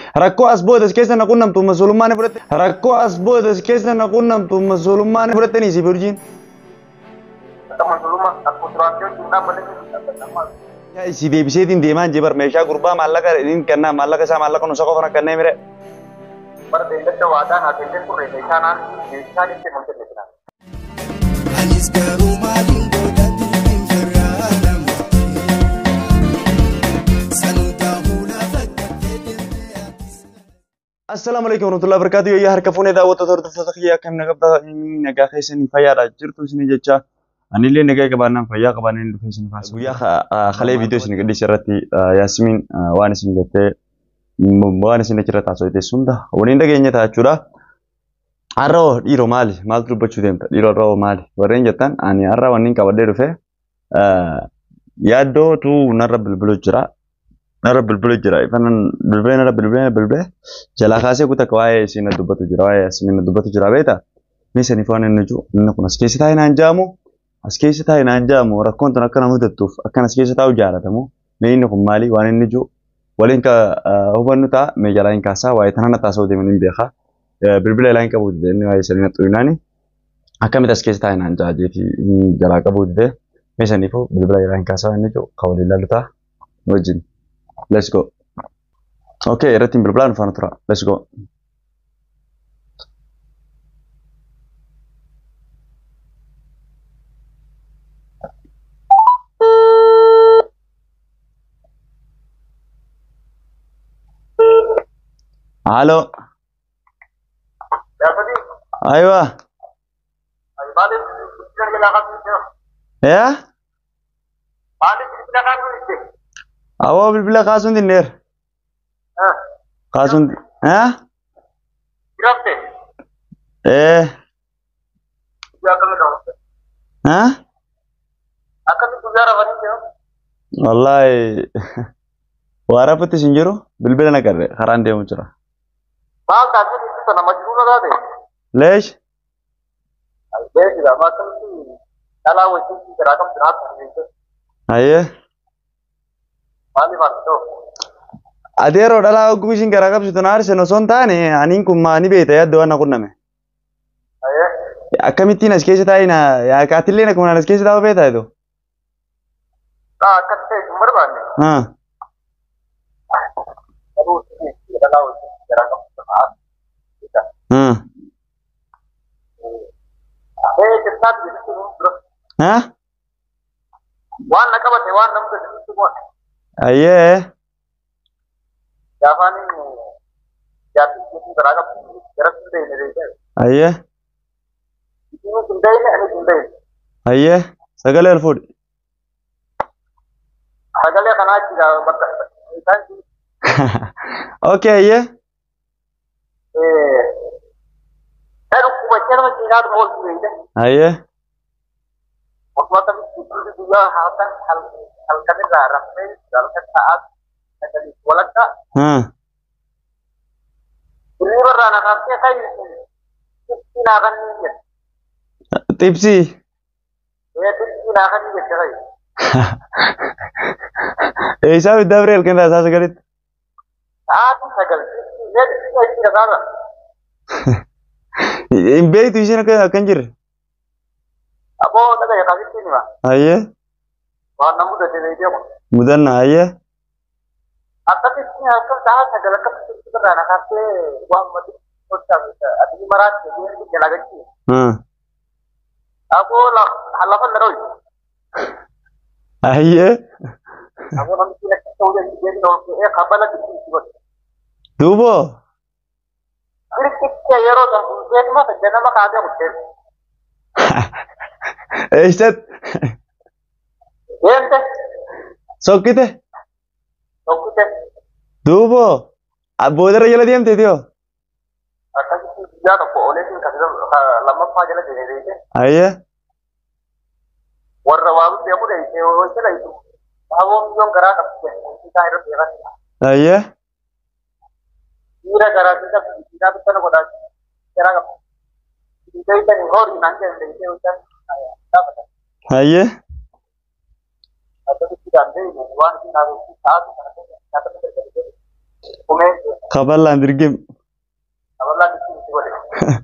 Rakkoo as boodas keessa na qunnamtu mas'uulummaan fudhatte. Rakkoo as boodas keessa na qunnamtu mas'uulummaan fudhattanii si burjiin. Si deebiseetiin deemaan jee bar meeshaa gurbaa maallaqa inni kennaa maallaqa isaa maallaqa nu saqoo kana kennee mire. Beellada waadaan haa kennee turre meeshaan itti mul'atu. Anis garuu maaliin godhatu hin farraanamu. Sanuutaa hulaa fakkaatee deemtee ati. Assalamualaikum warahmatullahi wabarakatuh. Yoo harka fuunee daawwattoota hordoftoota kiyyaa akkam nagaa keessanii fayyaadha jirtu isin jecha anillee nagaa qabaannaan fayyaa qabaanneen dhufee isin faasa. Guyyaa kalee viidiyoo isin gadhiise irratti Yaasmiin waan isin jettee waan isin achirratti haasofte hunda waliin dhageenya ta'a jechuudha. Har'oo dhiiroo maali? Maaltu dubbachuu deemta? Dhiiroo har'oo maali? Warreen jettan ani har'a wanni qabadhee dhufe yaaddootu narra bilbilu jira. Narra bilbilu jira. Ifaan bilbilee jalaa kaasee kutaa waa'ee isin dubbatu jira. Waa'ee Yaasmiin dubbatu jira beektaa? Meeshaan ifaan inni jiru inni kun as keessa taa'ee naan jaamu. As keessa taa'ee naan jaamu rakkoon tun akka nama mudattuuf akkan as keessa taa'u jaalatamu. Mee inni kun maali? Waan inni jiru waliin ka hubannu ta'a mee jalaa hin kaasaa waa'ee tanaan taasoo deeman hin beekaa. Bilbila ilaa hin qabu dide inni waa'ee sanii naxxu inaani akkamitti as keessa taa'ee naan jaajeeti jalaa qabu dide meeshaniifuu bilbila ilaa hin kaasaa inni jiru ka waliin laallu ta'a wajjin. Let's go. Okay, irratti bilbilaan faana tura. Let's go. Halo. Aywa. Ya? Awo bilbila kaasun dinneer. Kaasun. Wallahi. Wara putih sinjuru bilbila nak kerja. Karan dia muncul. Lesh? Aye. Adero dalam aku sih nggak rakap situ nari senoson tane, aning kumani beta ya doan aku name. Aye. Akamitin nas kesi tahu na, ya katilnya nak mana nas kesi tahu beta itu. Katanya cuma berapa? Aduh, ini dalam rakap situ nari. Cepat gitu bro. Hah? Wan nak apa sih? Wan nampak itu semua. Aye. Siapa nih? Jadi itu beragam. Jelas sudah ini deh. Aye. Ini sudah ini, ini sudah. Aye. Segala food. Segala kan aja betul. Okay, aye. Aku baca nama Cina tu boleh juga. Aye. Waktu itu juga hal kami larang dalam saat ada di sekolah tak. Ini beranak apa kayak Cina kan ni. Tipsi. Ya Cina kan ni cakap. Isa Gabriel kan rasa segalit. Itu segala. Ini Cina kan. Imbe itu isinya kanjir. Apa ada ya kasih sini mah? Aye. Wah namu dah jadi dia mah. Mudan aye. Tapi sini aku dah segala keputusan kita anak kasih wah mesti usah bisa. Ada marat jadi ini jalan kecil. Aku lah halaman terus. Aye. Aku nanti kita tahu jadi nol kabar lagi sih. Tubo. Kritiknya ya roda, jadi mah jangan mah kagak mungkin. Set. Ente. Sokite. Sokite. Tubo. Abodar aja lah diam tio. Akan dia tu boleh sih kalau lama aja lah jadi dia. Aye. Warna baru dia pun itu lah itu. Aku yang gerak kita harus beres. Aye. Ira gerak kita bisa nak buat gerak apa? Kita itu ni hor nanti ada itu udah. Aye. Atau kita nanti buat kita harus saat kita Kumeen Kaballaan dirgim. abalaa dhiibbaa godhe.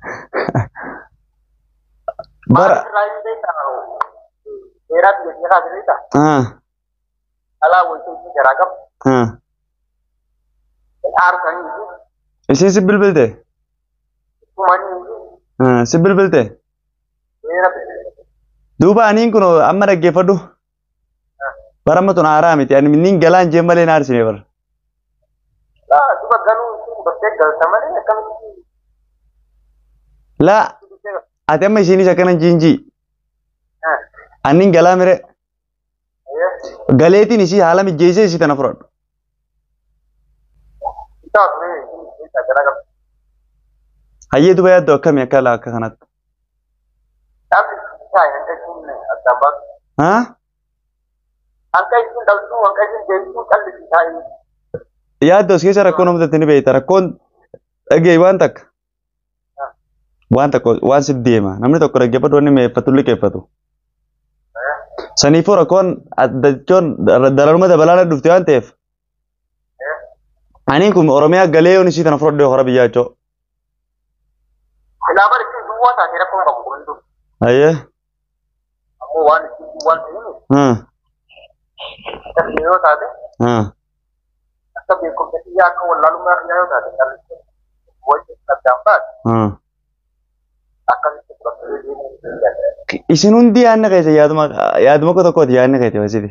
Bara. Maal irraa dheeraa biyya kaasirriita. Alaa wantoonni garaa qabu. Aarsanii Isin si bilbilte? tumanii Si bilbilte? dheera Duuba aniin kun amma dhaggeeffadhu. Bara amma tun haaraa miti. Ani minniin galaan jee malee na arsine bara. duba ganuu sun bakkee galta malee akkamitti Laa ati amma isiinis akkana jiinjii. Anniin galaa mire. Galeetiin isii haala mijjeessee isii tana fudhadhu. isaa ture isa garaa qabu. Hayyee duba yaaddu akkamii akka laa akka kanatti. Dhaabbi isaa hin dhashin addaan baasu. Hanqa isin dhaltuu hanqa isin deemtuu callisi taa'ee. Yaaddu as keessa rakkoon namatti ni beekta. Rakkoon dhagee waan takka. Waan takka waan si deema. Namni tokko dhaggeeffatu wanni meeffatu liqeeffatu. Saniifuu rakkoon jechuun dararuma dabalaa dhufte waan ta'eef. Ani kun Oromiyaa galee yoon isii tana fudhadhee hora biyyaa jechoo. Ilaaba isin duwwaa taatee rakkoon qabu kuntu. Hayyee. Ammoo waan isin duwwaan ta'in akka yoo taate akka beekumsa xiyyaa akka wallaalummaa xiyyaa yoo taate callisi wajji addaan baate akkasitti fudhatee deemuu. Isin hundi yaadni keessa yaaduma tokkooti yaadni keessa wasiitis.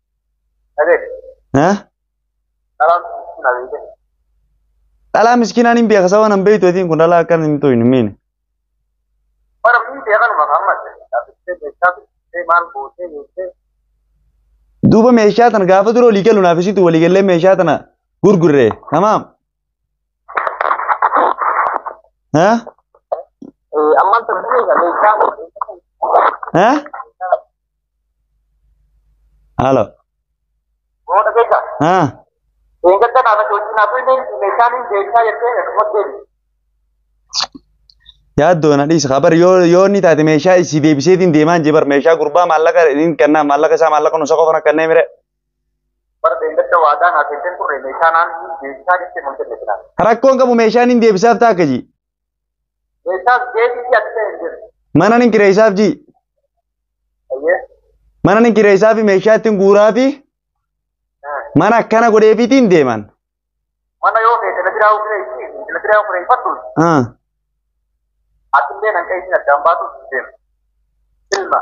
Dhalaa miskiinaan hin beeka sababa nan beektu kun dhalaa akkan hin to'in miine. Bara miidhee kanuma maal gootee jettee. Duuba meeshaa tana gaafa dura walii galu naaf isitu walii gallee meeshaa tana gurgurree tamaam. Ammaan tana meeshaa. Halo. Goota keessa. Eeggadda naaf hojii naaf meeshaan hin deebisaa jettee akkuma deebi. Yaaddoon adhiisa kabar yoo inni taate meeshaa isii deebiseetiin deemaan jee bar meeshaa gurbaa maallaqa inni kennaa maallaqa isaa maallaqa nusa qofan akkannee mire. Bara eeggadda waadaan haa ta'e turre meeshaan aan deebisaa jettee mun jenne. Rakkoon qabu meeshaan hin deebisaaf ta'a akka jii. Meeshaan deebii ati ta'e hin jiru. Mana nin kireessaaf jii. Mana nin kireessaaf meeshaa ittiin guuraa fi mana akkana godheefiitiin deeman. Mana yoo ta'e televiziyaa uffifatu. Atillee nan qayyina addaan baatu deema. Ilma.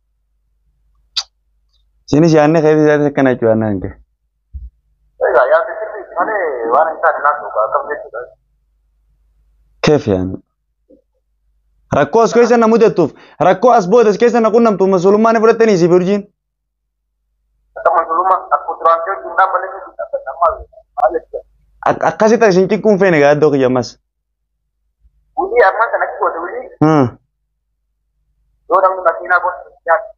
Isinis yaadni keessatti akkana jechuudha naan kee. Egaa yaadni sirrii malee waan hin taane naannoo akkam jechuudha. Keef yaadni. Rakkoo as keessa na mudattuuf rakkoo as booda as keessa na qunnamtuuf masulummaa ni fudhattanii si birjiin. Akka masulummaa akka duraan ta'e hin dhaabbanne akkasitti isin cikkuun feene gaaddoo kiyyammas. Wuli amman sana kiko wuli. Yoo namni makiinaa gosa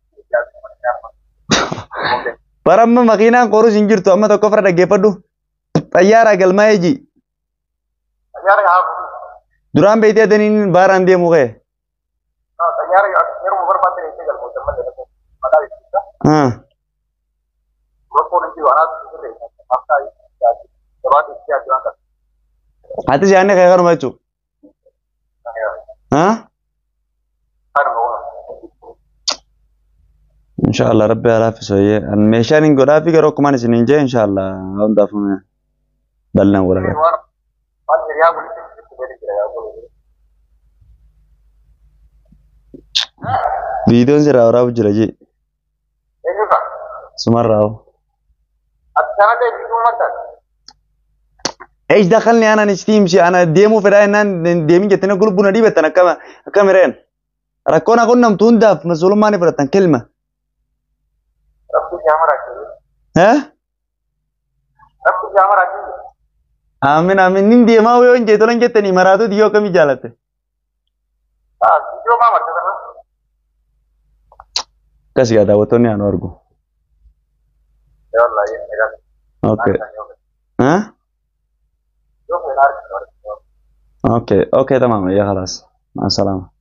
Baramma makiinaan qorus hin jirtu amma tokko fira dhaggeeffadhu. Xayyaaraa galmaa'ee ji. Xayyaara haa. Duraan beektee adaniin baaraan deemu ka'e. Xayyaara yeroo barbaadde itti galmoota malee maqaa ibsuudha. Rakkoon hin jiru anaatu sirree akka gabaatti itti adeemaa qaba. Atis yaadni ka'e kanuma jechuudha. Inshallah Rabbi ala fisoye an meshanin goda fi garo kuma nisin inje inshallah on da fume ballan wala ga videon se raw raw jira ji sumar raw ايش دخلني انا نستيمشي انا ديمو في ان ديمين جتنا قلوبنا دي بتنا كاميرين ركونا قلنا متوندف مسؤول ما نفرتن كلمه ها آمين آمين نندي ما هو ينجي تلون جتني مراتو ديو كمي جالته كسي هذا وتوني أنا أرجو اوكي ها اوكي تمام يا خلاص مع السلامة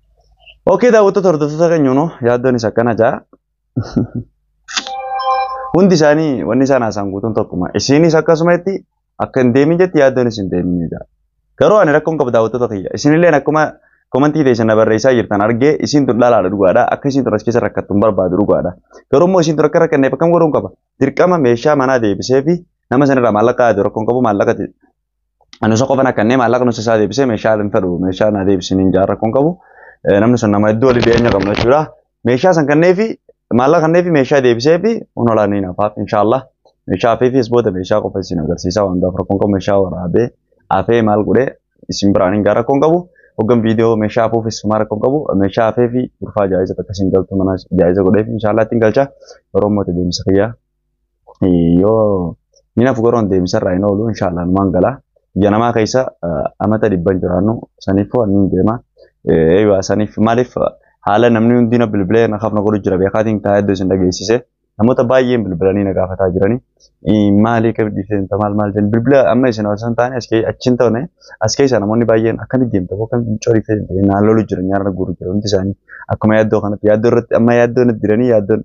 اوكي ده وتو تردو تغنيونو يا دوني سكنا جا Hundi isaanii wanni isaan haasaan guutuun tokkuma. Isinis akkasumatti akka hin deemin jetti yaaddoon isin deeminidha. Garuu ani rakkoon qabu daawwattoota kiyya. Isinillee akkuma komantii teessan na barreessaa jirtan argee isin tun dhalaadha dhugaadha. Akka isin tun as keessa rakkattu hin barbaadu dhugaadha. Garuu immoo isin tun akka rakkanneef akkam godhuun qaba. Dirqama meeshaa manaa deebisee fi nama sanirraa maallaqa yaadu rakkoon qabu maallaqa ani osoo qofan akkannee maallaqa nuti isaa deebisee meeshaa hin fedhu meeshaa na deebisiniin jaarra rakkoon qabu. Namni sun nama iddoo olii dhiyeenya qabna jechuudha. Meeshaa san kannee fi maallaqa kannee fi meeshaa deebisee fi hunolaanii nafaaf inshaallah. Meeshaa afeefis booda meeshaa qofa isin agarsiisaa waan daaf rakkoon qabu meeshaa waraabee afee maal godhee isin biraan hin gaara rakkoon qabu. Hoggan viidiyoo meeshaa afuufis maal rakkoon qabu meeshaa afee fi urfaa jaayiza akkasiin galtu mana jaayiza godheef inshaallah ittiin galcha. Yeroo mootii deemsa kiyyaa yoo mina fugaroon deemsarraa hin oolu inshaallah numaan gala. Biyya namaa keessa amata dhibban jiraannu saniif waan hin deema. Saniif maaliif haala namni hundina bilbilee na kaafna godhu jira beekaatiin taa'ee iddoo isin dhageessise namoota baay'een bilbilanii na gaafataa jiranii maalii qabdii maal jedhan bilbila amma isin osoo taane achiin ta'une as keessa namoonni baay'een akkamitti deemta bokan corii fe'ee naan lolu jira nyaara gurru jira hundi isaanii akkuma yaaddoo kanatti yaaddoo irratti amma yaaddoo natti jiranii yaaddoon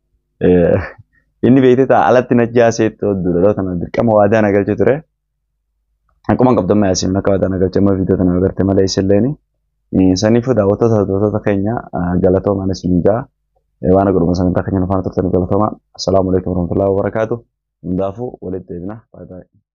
inni beekte ta'a alatti na jaaseetti dura kana dirqama waadaa na galche ture akkuma qabdamma yaasiin akka waadaa na galche amma viidiyoo kana agarte malee isilleen saniifuu daawwattoota keenya galatoomaa isin jaa waan godhuma sagantaa keenya afaan turtan galatooma. Assalaamu alaikum warahmatullahi wabarakatuh. Hundaafuu walitti deebina. Bye bye.